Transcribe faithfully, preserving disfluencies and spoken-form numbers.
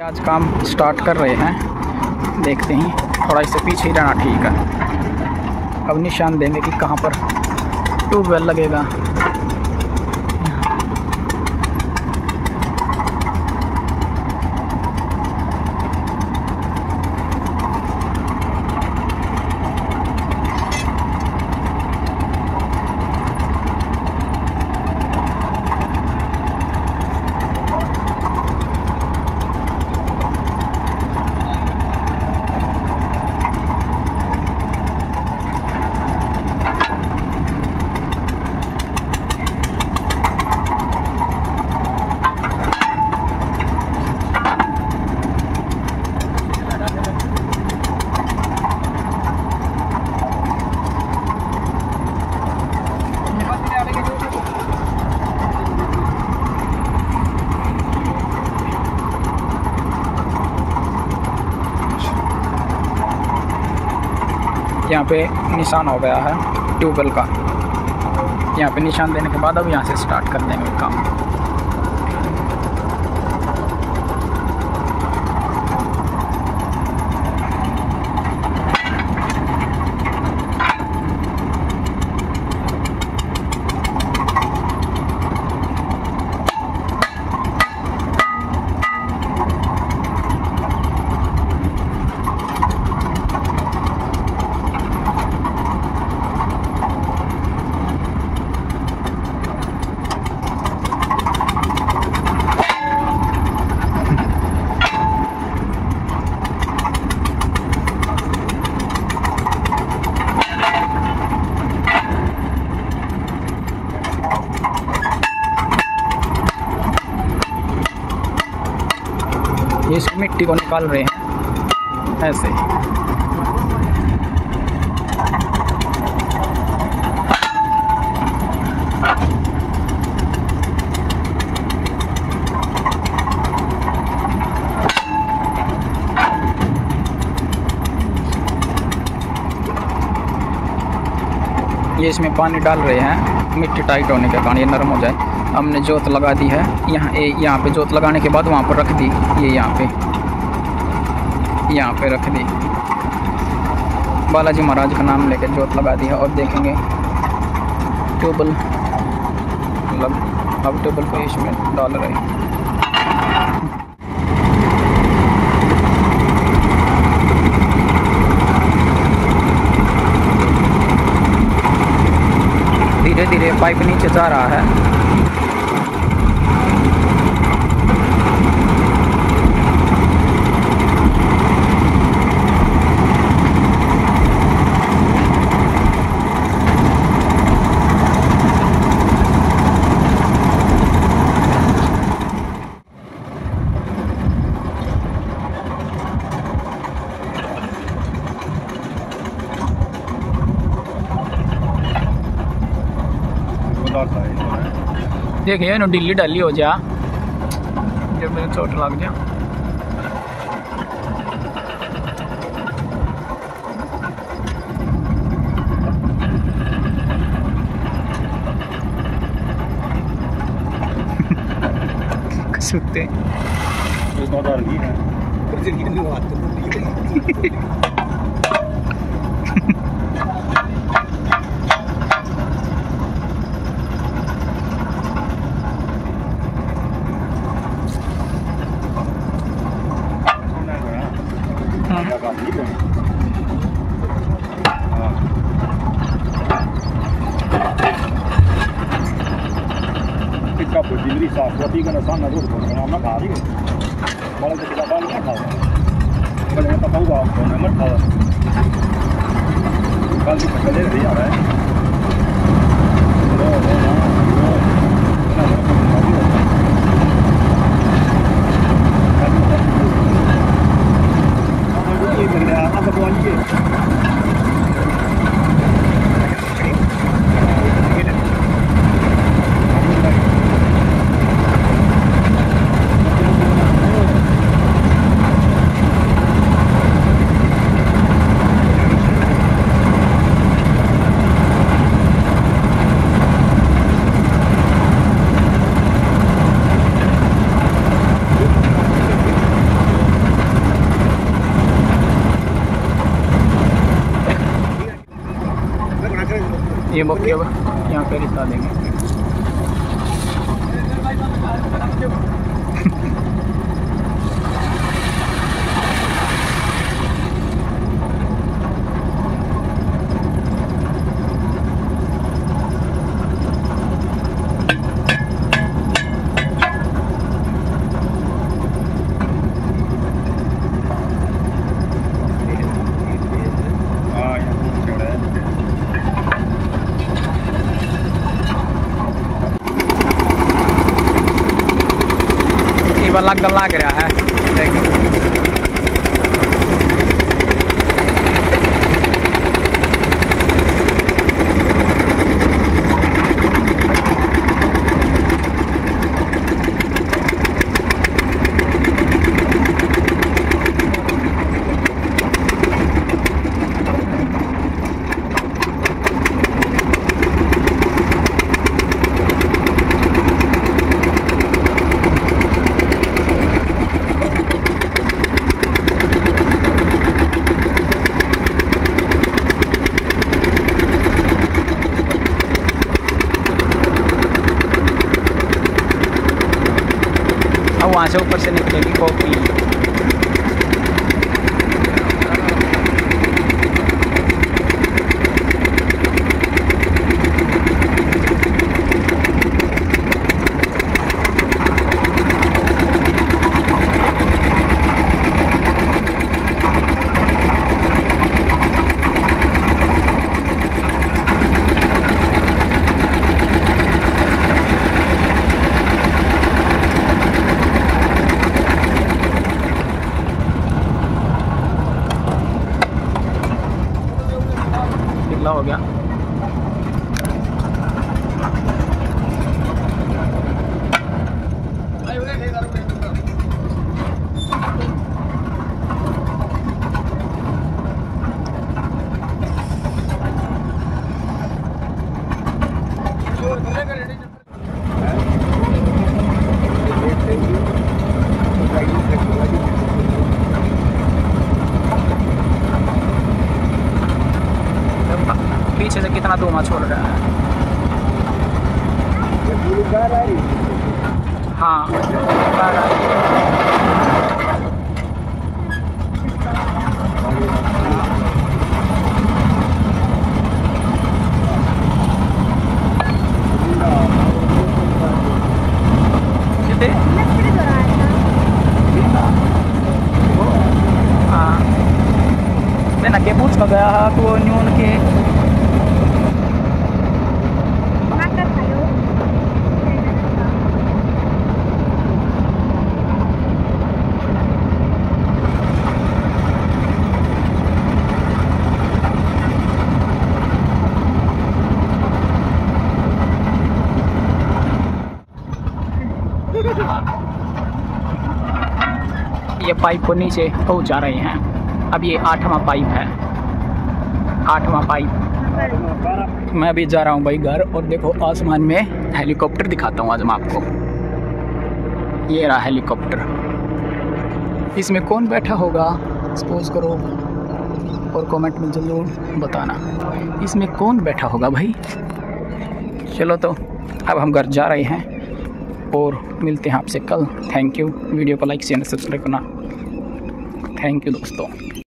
आज काम स्टार्ट कर रहे हैं, देखते हैं। थोड़ा इससे पीछे ही रहना ठीक है। अब निशान देंगे कि कहाँ पर ट्यूबवेल लगेगा। यहाँ पे निशान हो गया है ट्यूबवेल का। यहाँ पे निशान देने के बाद अब यहाँ से स्टार्ट कर देंगे काम। ये इस मिट्टी को निकाल रहे हैं ऐसे। ये इसमें पानी डाल रहे हैं मिट्टी टाइट होने के कारण ये नरम हो जाए। हमने जोत लगा दी है यहाँ ए यहाँ पे। जोत लगाने के बाद वहाँ पर रख दी, ये यहाँ पे यहाँ पे रख दी। बालाजी महाराज का नाम लेकर जोत लगा दी है। और देखेंगे ट्यूबवेल, मतलब अब ट्यूबवेल को इसमें डाल रहे हैं। धीरे धीरे पाइप नीचे जा रहा है। देखिए ना ढीली ढाली हो जा, जब मेरे चोट लग जा। कसुते जिंदगी साफवती का नसान नजर को ना खा रही है वाला तो ज्यादा नहीं खाओ कल मैं बताऊंगा आपको मैं मत खाओ कल की पकड़े नहीं आ रहा है। ये बोके अब यहाँ पे रिसा देंगे। लग लग रहा है अब वहाँ से ऊपर से निकलेगी कॉफी। हो गया। पीछे से कितना धुआं छोड़ रहा है। हाँ मैं ना के पूछ में गया तो वो न्यून के ये पाइप को नीचे पहुंचा रहे हैं। अब ये आठवां पाइप है, आठवां पाइप। मैं अभी जा रहा हूँ भाई घर, और देखो आसमान में हेलीकॉप्टर दिखाता हूँ आज मैं आपको। ये रहा हेलीकॉप्टर। इसमें कौन बैठा होगा सपोज करो, और कमेंट में जरूर बताना इसमें कौन बैठा होगा भाई। चलो तो अब हम घर जा रहे हैं और मिलते हैं आपसे कल। Thank you. वीडियो को लाइक शेयर सब्सक्राइब करना। थैंक यू दोस्तों।